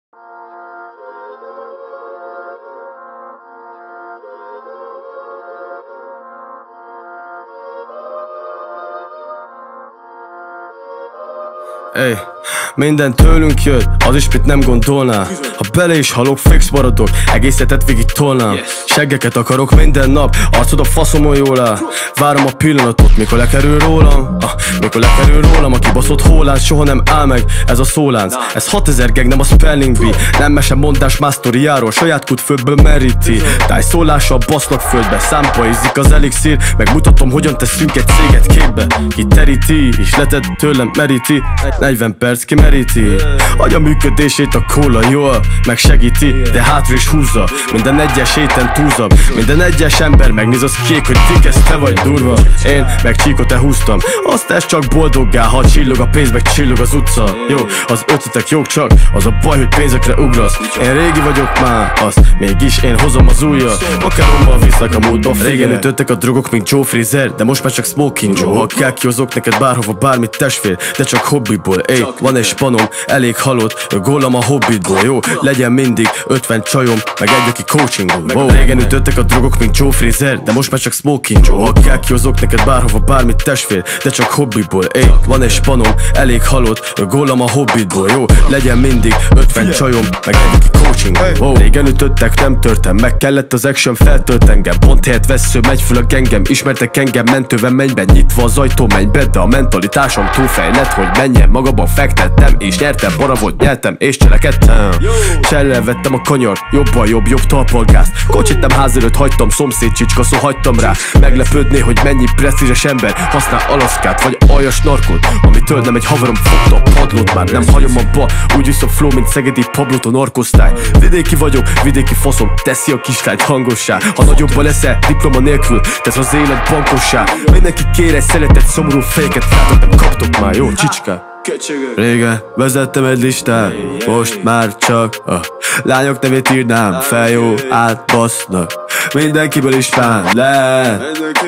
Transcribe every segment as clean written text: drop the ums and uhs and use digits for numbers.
Ey, minden tőlünk jött, az is mit nem gondolná. Ha bele is halok, fix maradok, egész hetet végig tolnám. Seggeket akarok minden nap, arcod a faszomon jól áll. Várom a pillanatot, mikor lekerül rólam, mikor lekerül rólam. A kibaszott hólánc soha nem áll meg, ez a szólánc. Ez 6000 gag, nem a spelling bee. Nem mese mondás más sztoriáról, saját kutföldből meríti. Tájszólással basznak földbe, számba ízik az elixír. Megmutatom, hogyan teszünk egy céget képbe. Kiteríti, és leted tőlem meríti. 40 perc kimeríti, agy a működését a kóla jól megsegíti, de hátra is húzza. Minden egyes héten túlzabb, minden egyes ember megnéz az kék, hogy ez te vagy durva. Én meg csíkot elhúztam, azt tesz csak boldoggá, ha csillog a pénz, meg csillog az utca. Jó, az ötletek jók, csak az a baj, hogy pénzekre ugrasz. Én régi vagyok már, azt mégis én hozom az újat. Makaromban viszlek a múltba. Régen ütöttek a drogok, mint Joe Freezer, de most már csak Smoking Joe. Ha kell, kihozok neked bárhova bármit testfél, de csak hobbiból. Ey, van egy spanom, elég halott, gólam a hobbitból. Jó, legyen mindig 50 csajom, meg egy, aki coachingol. Régen ütöttek a drogok, mint Joe Freezer, de most már csak Smoking Joe. Ha kell, kihozok neked bárhova bármit testfél, de csak hobbiból. Ey, van egy spanom, elég halott, gólam a hobbitból. Jó, legyen mindig 50 csajom, meg egy, aki coachingol. Régen ütöttek, nem törtem, meg kellett az action, feltölt engem. Pont helyett vesző, megy föl a gengem, ismertek engem mentőben, mennyben nyitva az ajtó, menj be, de a mentalitásom túlfejlett, hogy menjen magaba fektettem, és nyertem, para volt, nyertem, és cselekedtem. Csellel vettem a kanyar, jobban jobb talpalgázt. Kocsit nem ház előtt hagytam, szomszéd csicskaszó hagytam rá. Meglepődné, hogy mennyi presztízses ember használ alaszkát, vagy aljas narkot, amitől nem egy havarom fogta a padlót. Már nem hagyom abba, úgy viszom flow, mint szegedi Pablót a narkosztály. Vidéki vagyok, vidéki faszom, teszi a kislányt hangossá. Ha nagyobban leszel, diploma nélkül, tesz az élet bankossá. Mindenki kér egy szeretett szomorú fejeket, látok, nem kaptok már, jó csicska. Régen vezettem egy listát, most már csak a lányok nevét írnám fel, jó, átbasznak. Mindenkiből is fán lehet,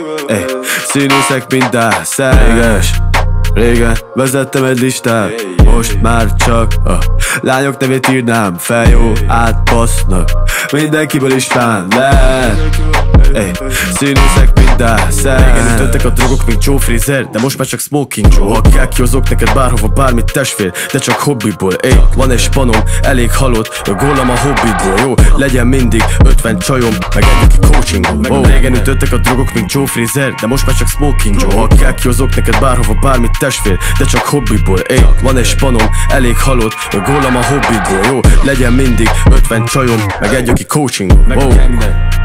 színészek minden szeges. Régen vezettem egy listát, most már csak a lányok nevét írnám fel, jó, átbasznak. Mindenkiből is fán lehet, színészek minden szer. Régen ütöttek a drogok, mint Joe Freezer, de most már csak Smoking Joe. Ha kell, kihozok neked bárhova bármit testfél, de csak hobbiból. Ey, van egy spanom, elég halott, gólam a hobbitból. Jó, legyen mindig 50 csajom, meg egy, aki coachingol. Régen ütöttek a drogok, mint Joe Freezer, de most már csak Smoking Joe. Ha kell, kihozok neked bárhova bármit testfél, de csak hobbiból. Ey, van egy spanom, elég halott, gólam a hobbitból. Jó, legyen mindig 50 csajom, meg egy, aki coachingol.